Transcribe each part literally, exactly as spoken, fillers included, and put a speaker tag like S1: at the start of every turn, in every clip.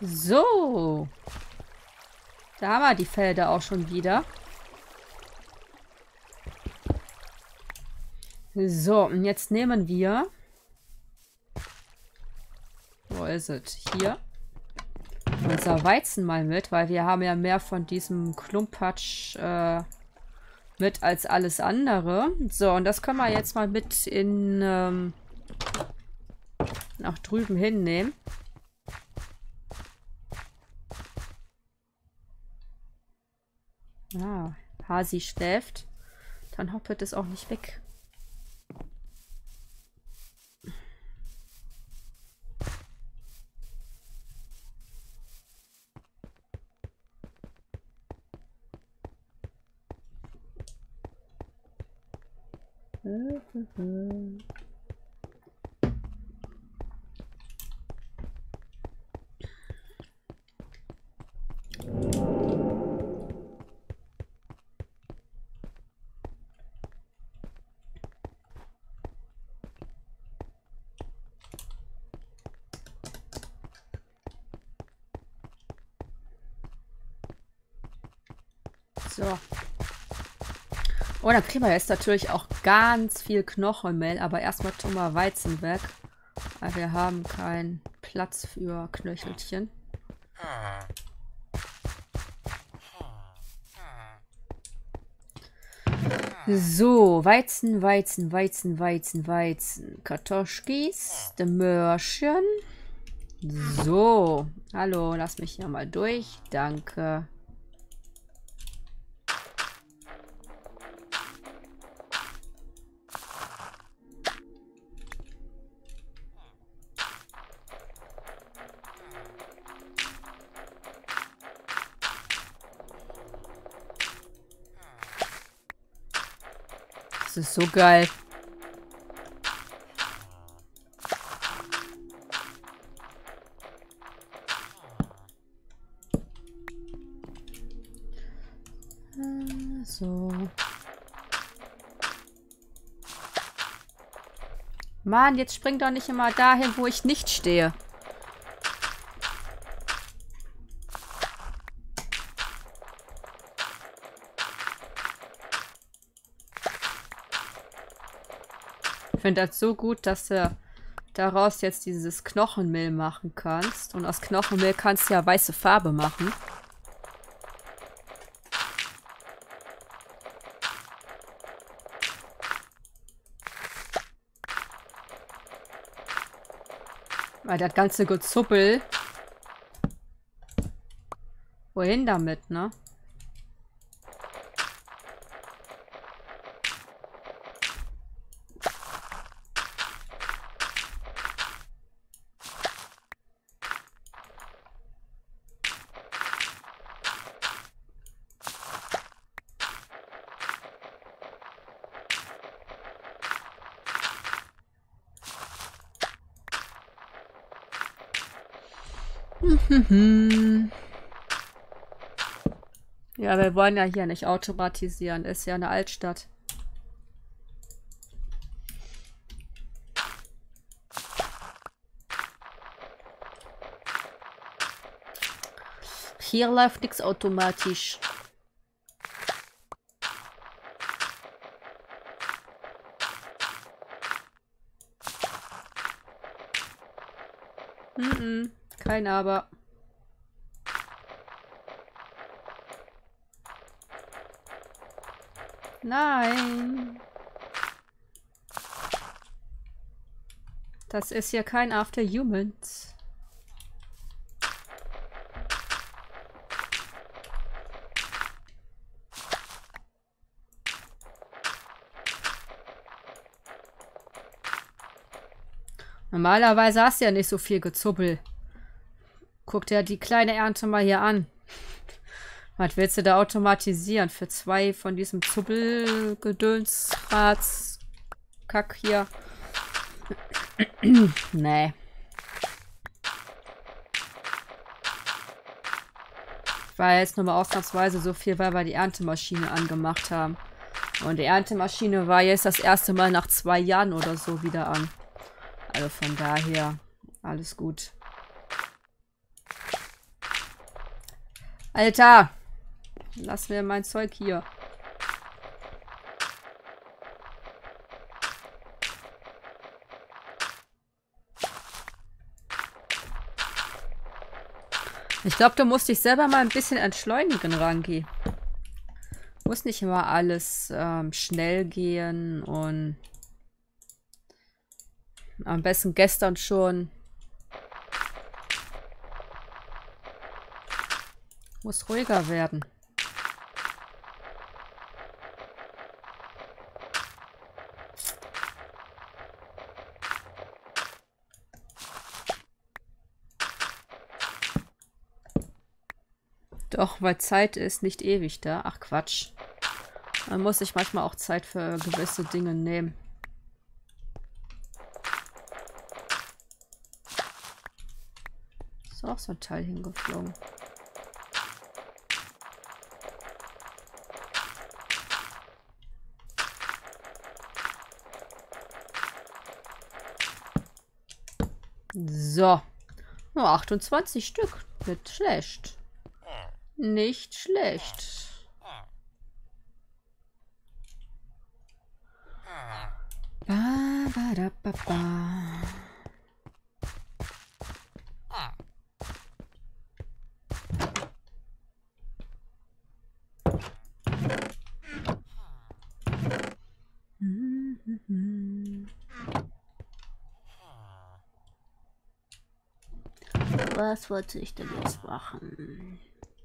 S1: So. Da haben wir die Felder auch schon wieder. So, und jetzt nehmen wir... Wo ist es? Hier. Unser Weizen mal mit, weil wir haben ja mehr von diesem Klumpatsch äh, mit als alles andere. So, und das können wir jetzt mal mit in ähm, nach drüben hinnehmen. Ah, Hasi schläft. Dann hoppet es auch nicht weg. So. Oh, dann kriegen wir jetzt natürlich auch ganz viel Knochenmehl, aber erstmal tun wir Weizen weg, weil wir haben keinen Platz für Knöchelchen. So, Weizen, Weizen, Weizen, Weizen, Weizen, Kartoschkis, Möhrchen. So, hallo, lass mich hier mal durch, danke. Das ist so geil. So. Mann, jetzt spring doch nicht immer dahin, wo ich nicht stehe. Ich finde das so gut, dass du daraus jetzt dieses Knochenmehl machen kannst. Und aus Knochenmehl kannst du ja weiße Farbe machen. Weil das ganze Gezuppel. Wohin damit, ne? Ja, wir wollen ja hier nicht automatisieren. Ist ja eine Altstadt. Hier läuft nichts automatisch. Mhm, kein Aber. Nein. Das ist ja kein After Humans. Normalerweise hast du ja nicht so viel Gezuppel. Guck dir die kleine Ernte mal hier an. Was willst du da automatisieren? Für zwei von diesem Zuppelgedöns, Kack hier. Nee. War jetzt nur mal ausnahmsweise so viel, weil wir die Erntemaschine angemacht haben. Und die Erntemaschine war jetzt das erste Mal nach zwei Jahren oder so wieder an. Also von daher, alles gut. Alter! Lass mir mein Zeug hier. Ich glaube, du musst dich selber mal ein bisschen entschleunigen, Rangi. Muss nicht immer alles ähm, schnell gehen und am besten gestern schon. Muss ruhiger werden. Doch, weil Zeit ist nicht ewig da. Ach Quatsch. Man muss sich manchmal auch Zeit für gewisse Dinge nehmen. Ist auch so ein Teil hingeflogen. So. Nur achtundzwanzig Stück. Nicht schlecht. Nicht schlecht. Ba, ba, da, ba, ba. Was wollte ich denn jetzt machen?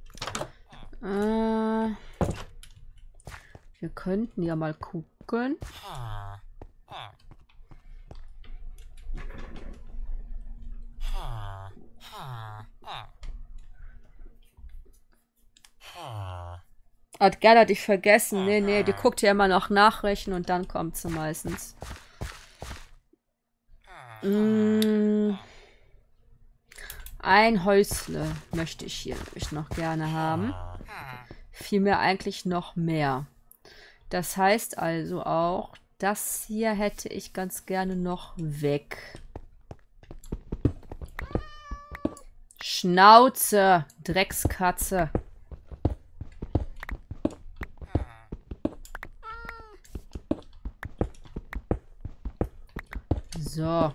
S1: Äh, wir könnten ja mal gucken. Hat Gerda dich vergessen? Nee, nee, die guckt ja immer noch Nachrichten und dann kommt sie meistens. Mm. Ein Häusle möchte ich hier nämlich noch gerne haben. Vielmehr eigentlich noch mehr. Das heißt also auch, das hier hätte ich ganz gerne noch weg. Schnauze, Dreckskatze. So.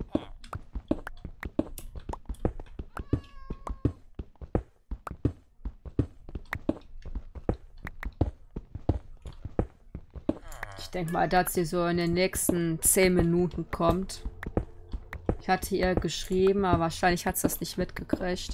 S1: Ich denke mal, dass sie so in den nächsten zehn Minuten kommt. Ich hatte ihr geschrieben, aber wahrscheinlich hat sie das nicht mitgekriegt.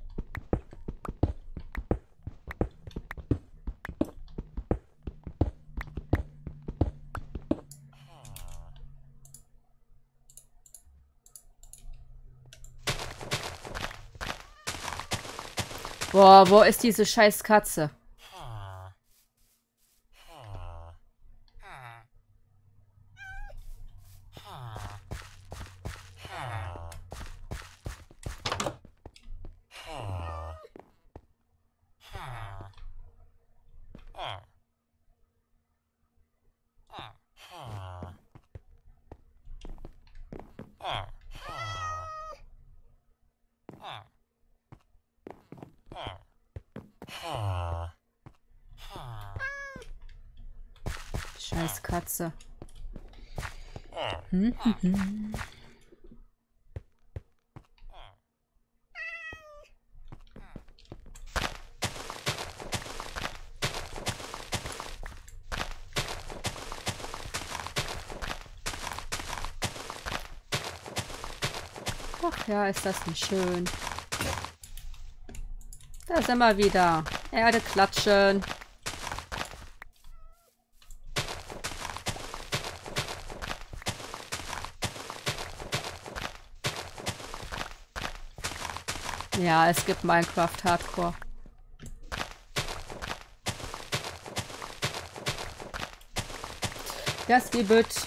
S1: Boah, wo ist diese scheiß Katze? Scheiß Katze. Hm, hm, hm. Ach ja, ist das nicht schön. Da sind wir wieder. Erde klatschen. Ja, es gibt Minecraft Hardcore. Das gibt es.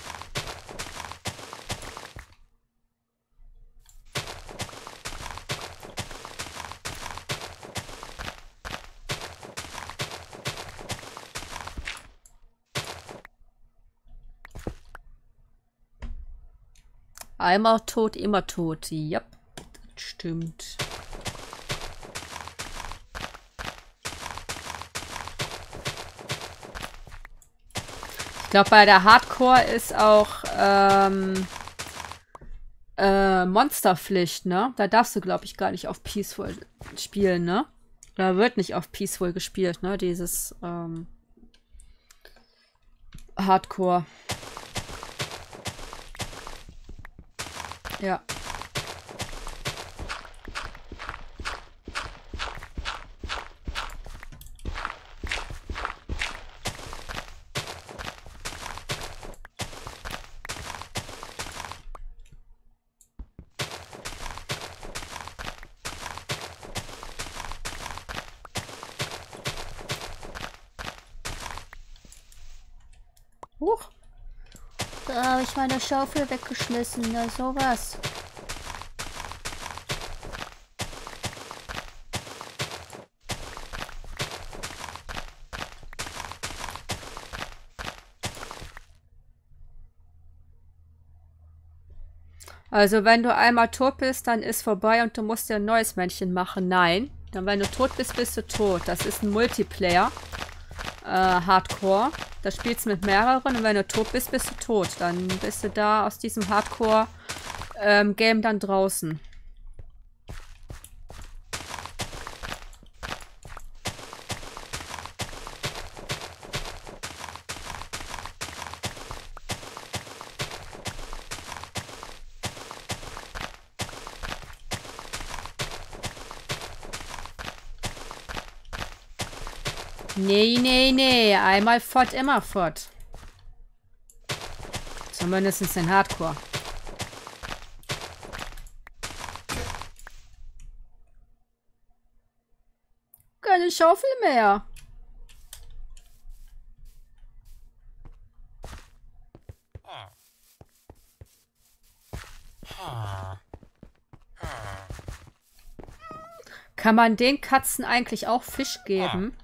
S1: Einmal tot, immer tot. Ja, das stimmt. glaube, bei der Hardcore ist auch ähm, äh, Monsterpflicht, ne? Da darfst du, glaube ich, gar nicht auf Peaceful spielen, ne? Da wird nicht auf Peaceful gespielt, ne? Dieses ähm, Hardcore. Ja. Huch. Da habe ich meine Schaufel weggeschmissen. Na, sowas. Also, wenn du einmal tot bist, dann ist vorbei und du musst dir ein neues Männchen machen. Nein. Dann, wenn du tot bist, bist du tot. Das ist ein Multiplayer. Äh, Hardcore. Da spielst du mit mehreren und wenn du tot bist, bist du tot. Dann bist du da aus diesem Hardcore-Game ähm, dann draußen. Nee, nee, nee. Einmal fort, immer fort. Zumindest in Hardcore. Keine Schaufel mehr. Kann man den Katzen eigentlich auch Fisch geben?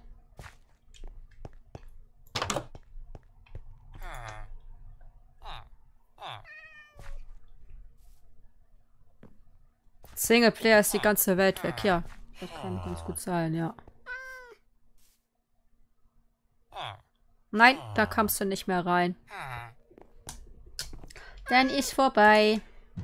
S1: Singleplayer ist die ganze Welt weg, ja. Das kann ganz gut sein, ja. Nein, da kommst du nicht mehr rein. Dann ist vorbei.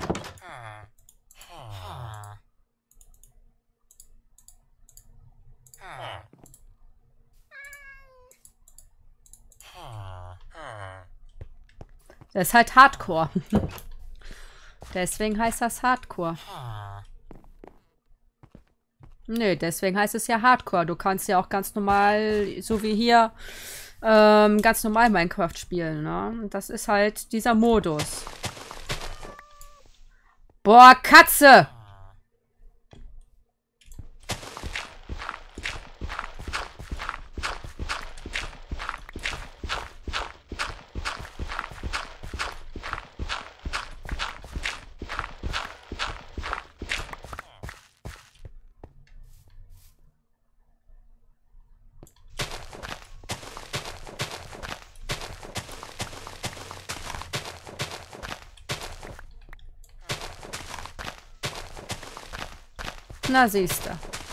S1: Das ist halt Hardcore. Deswegen heißt das Hardcore. Nö, deswegen heißt es ja Hardcore. Du kannst ja auch ganz normal, so wie hier, ähm, ganz normal Minecraft spielen, ne? Und das ist halt dieser Modus. Boah, Katze! Na, siehst du.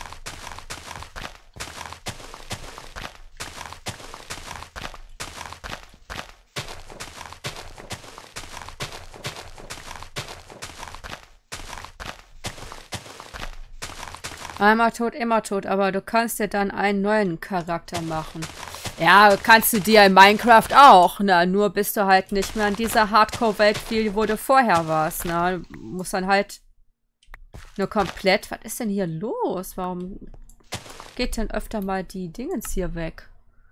S1: Einmal tot, immer tot, aber du kannst dir dann einen neuen Charakter machen. Ja, kannst du dir in Minecraft auch, na, nur bist du halt nicht mehr in dieser Hardcore-Welt, wie wo du vorher warst, na. Du musst dann halt nur komplett. Was ist denn hier los? Warum geht denn öfter mal die Dingens hier weg?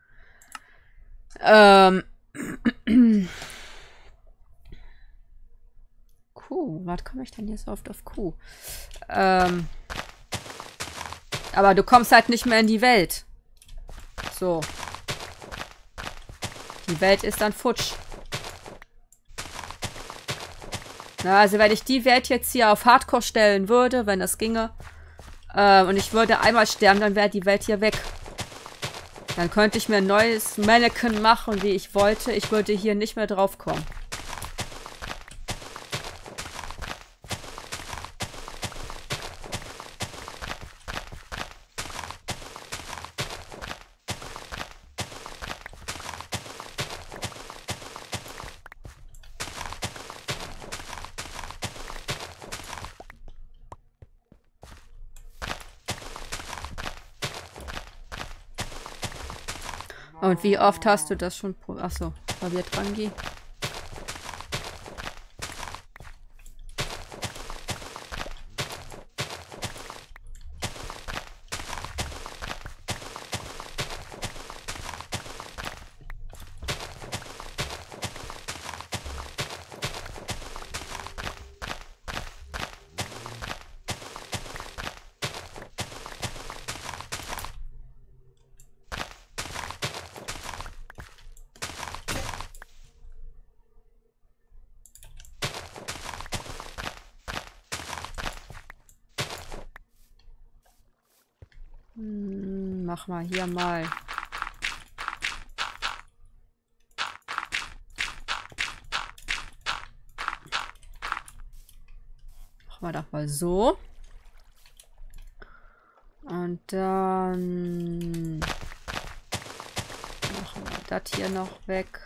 S1: Ähm. Kuh. Was komme ich denn hier so oft auf Kuh? Ähm. Aber du kommst halt nicht mehr in die Welt. So. Die Welt ist dann futsch. Na, also wenn ich die Welt jetzt hier auf Hardcore stellen würde, wenn das ginge, äh, und ich würde einmal sterben, dann wäre die Welt hier weg. Dann könnte ich mir ein neues Mannequin machen, wie ich wollte. Ich würde hier nicht mehr drauf kommen. Und wie oft hast du das schon... Achso, weil wir dran gehen. Hm, mach mal hier mal. Machen wir doch mal so. Und dann machen wir das hier noch weg.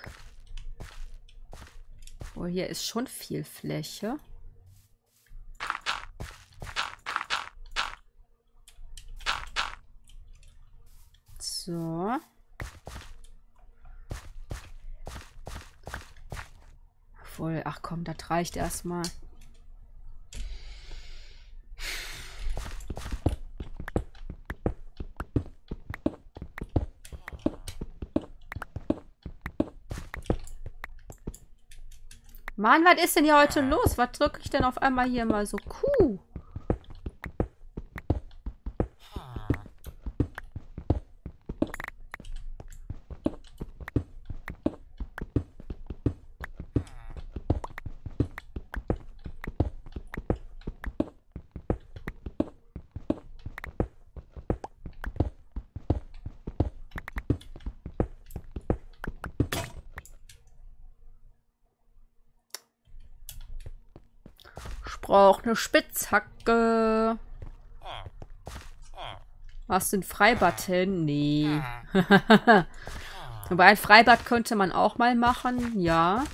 S1: Oh, hier ist schon viel Fläche. So. Obwohl, ach komm, das reicht erstmal. Mann, was ist denn hier heute los? Was drücke ich denn auf einmal hier mal so? Kuh. Braucht eine Spitzhacke. Hast du ein Freibad hin? Nee. Aber ein Freibad könnte man auch mal machen, ja.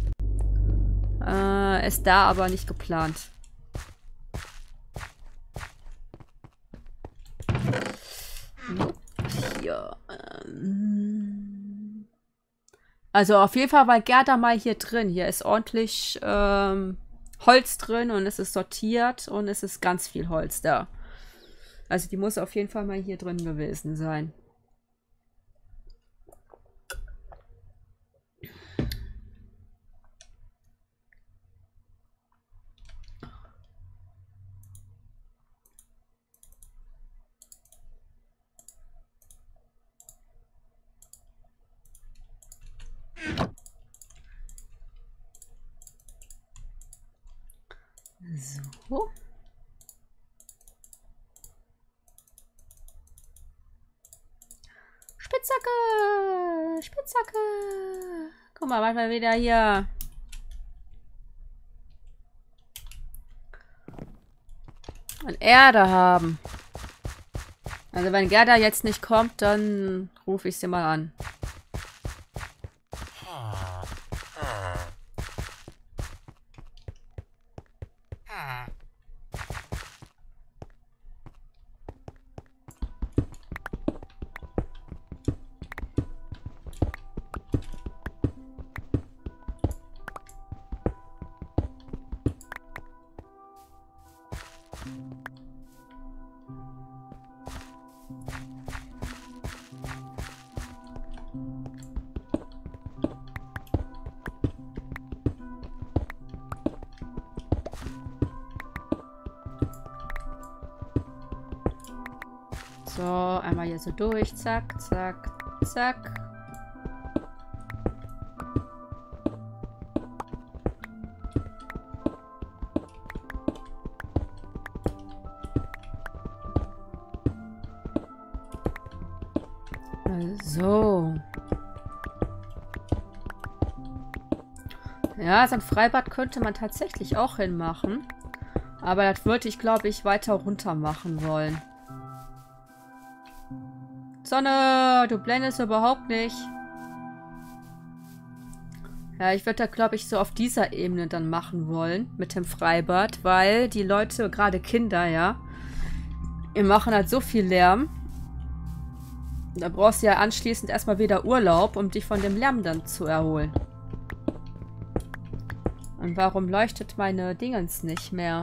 S1: Äh, ist da aber nicht geplant. Hier. Ähm. Also auf jeden Fall war Gerda mal hier drin. Hier ist ordentlich ähm, Holz drin und es ist sortiert und es ist ganz viel Holz da. Also die muss auf jeden Fall mal hier drin gewesen sein. So. Spitzhacke! Spitzhacke! Guck mal, was wir wieder hier... an Erde haben. Also wenn Gerda jetzt nicht kommt, dann rufe ich sie mal an. So, einmal hier so durch. Zack, zack, zack. So. Ja, so ein Freibad könnte man tatsächlich auch hinmachen. Aber das würde ich, glaube ich, weiter runter machen wollen. Sonne, du blendest überhaupt nicht. Ja, ich würde da, glaube ich, so auf dieser Ebene dann machen wollen. Mit dem Freibad. Weil die Leute, gerade Kinder, ja, die machen halt so viel Lärm. Da brauchst du ja anschließend erstmal wieder Urlaub, um dich von dem Lärm dann zu erholen. Und warum leuchtet meine Dingens nicht mehr?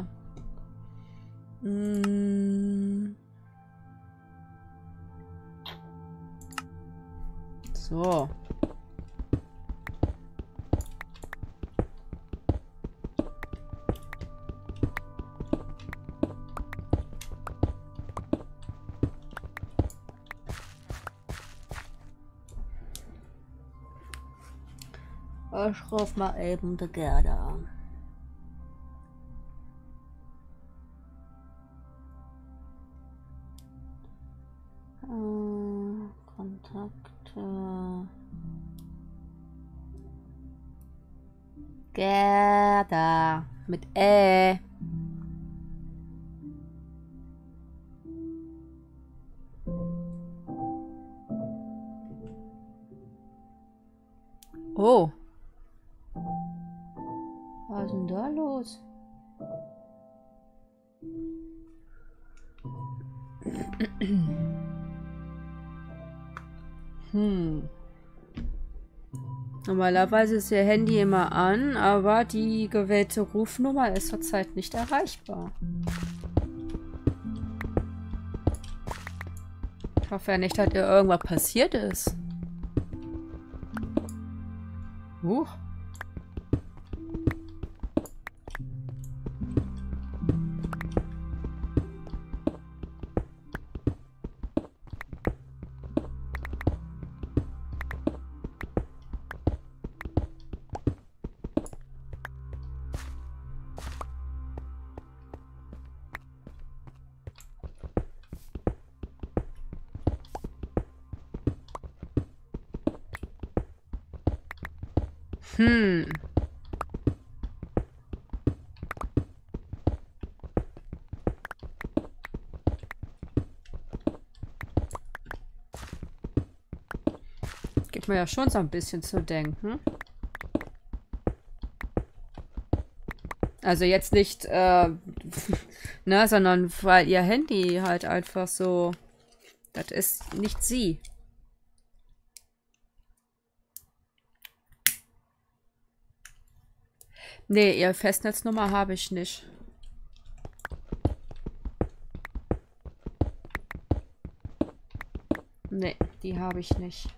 S1: Hm. So. Ich ruf mal eben die Gerda an. Äh, Kontakte. Gerda. Mit Ä. Oh. Was ist denn da los? Hm. Normalerweise ist ihr Handy immer an, aber die gewählte Rufnummer ist zurzeit nicht erreichbar. Ich hoffe ja nicht, dass ihr irgendwas passiert ist. Huch. Hm. Gibt mir ja schon so ein bisschen zu denken. Also jetzt nicht, äh, ne, sondern weil ihr Handy halt einfach so, das ist nicht sie. Nee, ihre Festnetznummer habe ich nicht. Nee, die habe ich nicht.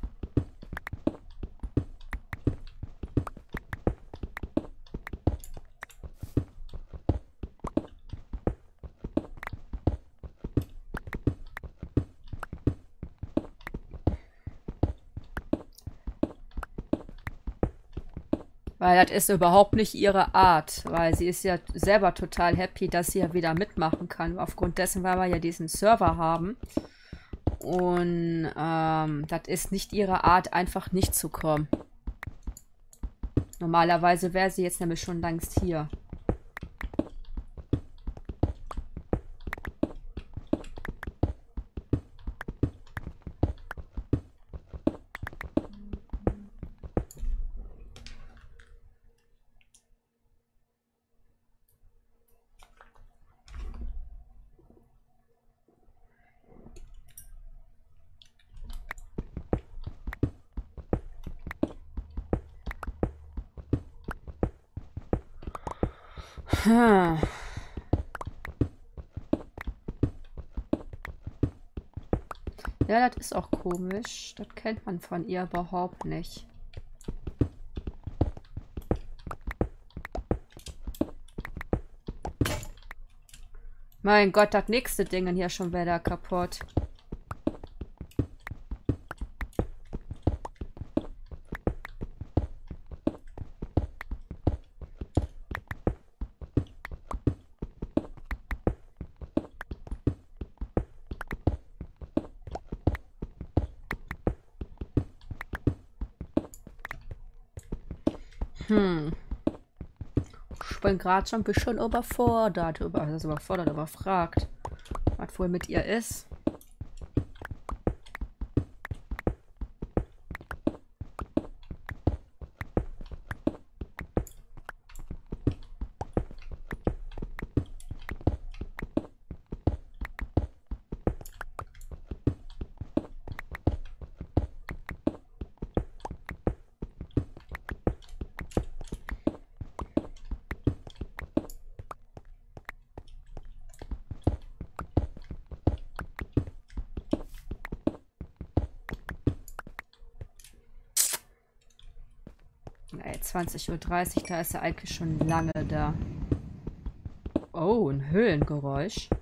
S1: Weil das ist überhaupt nicht ihre Art, weil sie ist ja selber total happy, dass sie ja wieder mitmachen kann, aufgrund dessen, weil wir ja diesen Server haben. Und ähm, das ist nicht ihre Art, einfach nicht zu kommen. Normalerweise wäre sie jetzt nämlich schon längst hier. Hm. Ja, das ist auch komisch. Das kennt man von ihr überhaupt nicht. Mein Gott, das nächste Ding hier schon wieder kaputt. Hm. Ich bin gerade schon ein bisschen überfordert. Über, also überfordert, überfragt. Was wohl mit ihr ist. Nee, zwanzig Uhr dreißig, da ist er eigentlich schon lange da. Oh, ein Höhlengeräusch.